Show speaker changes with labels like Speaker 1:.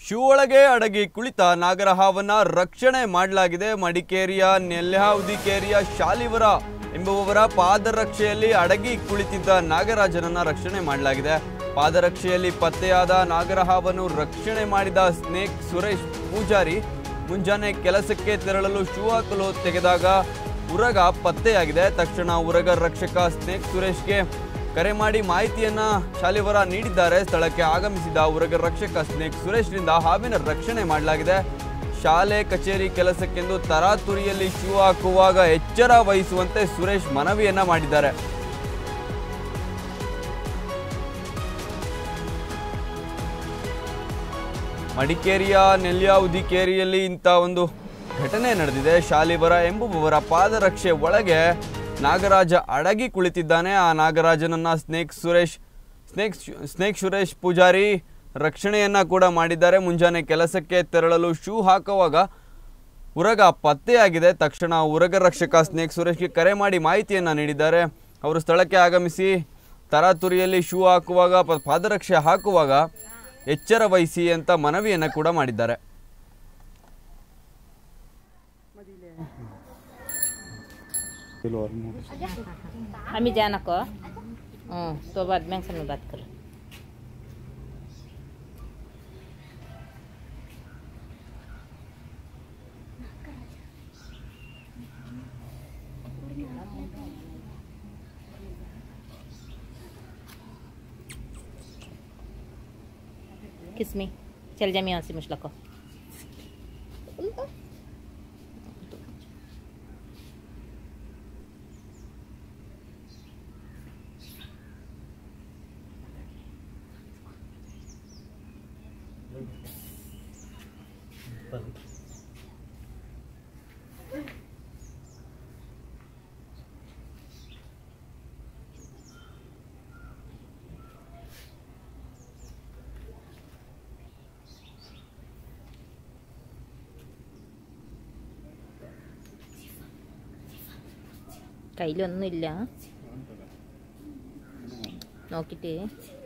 Speaker 1: Shoe ಒಳಗೆ ಅಡಗಿ ಕುಳಿತ ನಾಗರಹಾವನ್ನ ರಕ್ಷಣೆ ಮಾಡಲಾಗಿದೆ. ಮಡಿಕೇರಿಯ ನೆಲ್ಯಾವುದಿಕೇರಿಯ ಶಾಲಿವರ ಎಂಬುವವರ ಪಾದರಕ್ಷೆಯಲ್ಲಿ ಅಡಗಿ ಕುಳಿತಿದ್ದ ನಾಗರಾಜನನ್ನ ರಕ್ಷಣೆ ಮಾಡಲಾಗಿದೆ. ಪಾದರಕ್ಷೆಯಲ್ಲಿ ಪತ್ತೆಯಾದ ನಾಗರಹಾವನ್ನು ರಕ್ಷಣೆ ಮಾಡಿದ ಸ್ನೇಕ್ ಸುರೇಶ್ ಪೂಜಾರಿ ಮುಂಜಾನೆ ಕೆಲಸಕ್ಕೆ ತೆರಳಲು ಶೂ ಹಾಕಲು ತೆಗೆದಾಗ ಉರಗ ಪತ್ತೆಯಾಗಿದೆ. ತಕ್ಷಣ ಉರಗ ರಕ್ಷಕ ಸ್ನೇಕ್ ಸುರೇಶ್ಗೆ ಕರೆ ಮಾಡಿ ಮಾಹಿತಿಯನ್ನ ಶಾಲಿವರ ನೀಡಿದ್ದಾರೆ. ಸ್ಥಳಕ್ಕೆ ಆಗಮಿಸಿದ ಉರಗ ರಕ್ಷಕ ಸ್ನೇಕ್ ಸುರೇಶ್ರಿಂದ ಹಾವಿನ ರಕ್ಷಣೆ ಮಾಡಲಾಗಿದೆ. ಶಾಲೆ ಕಚೇರಿ ಕೆಲಸಕ್ಕೆಂದು ತರಾತುರಿಯಲ್ಲಿ ಶೂ ಹಾಕುವಾಗ ಎಚ್ಚರ ವಹಿಸುವಂತೆ ಸುರೇಶ್ ಮನವಿಯನ್ನ ಮಾಡಿದ್ದಾರೆ. ಮಡಿಕೇರಿಯ ನೆಲ್ಯಾವುದಿಕೇರಿಯಲ್ಲಿ ಇಂಥ ಒಂದು ಘಟನೆ ನಡೆದಿದೆ. ಶಾಲಿವರ ಎಂಬುವವರ ಪಾದರಕ್ಷೆ ಒಳಗೆ ನಾಗರಾಜ ಅಡಗಿ ಕುಳಿತಿದ್ದಾನೆ. ಆ ನಾಗರಾಜನನ್ನ ಸ್ನೇಕ್ ಸುರೇಶ್ ಪೂಜಾರಿ ರಕ್ಷಣೆಯನ್ನ ಕೂಡ ಮಾಡಿದ್ದಾರೆ. ಮುಂಜಾನೆ ಕೆಲಸಕ್ಕೆ ತೆರಳಲು ಶೂ ಹಾಕುವಾಗ ಉರಗ ಪತ್ತೆಯಾಗಿದೆ. ತಕ್ಷಣ ಉರಗ ರಕ್ಷಕ ಸ್ನೇಕ್ ಸುರೇಶ್ಗೆ ಕರೆ ಮಾಡಿ ಮಾಹಿತಿಯನ್ನ ನೀಡಿದ್ದಾರೆ. ಅವರು ಸ್ಥಳಕ್ಕೆ ಆಗಮಿಸಿ ತರಾತುರಿಯಲ್ಲಿ ಶೂ ಹಾಕುವಾಗ ಪಾದರಕ್ಷೆ ಹಾಕುವಾಗ ಎಚ್ಚರ ವಹಿಸಿ ಅಂತ ಮನವಿಯನ್ನ ಕೂಡ ಮಾಡಿದ್ದಾರೆ.
Speaker 2: हमें जाना को तो बाद में से बात कर किसमें चल जा यहाँ से मुश्किल को കയ്യിലൊന്നുമില്ല നോക്കിയിട്ട്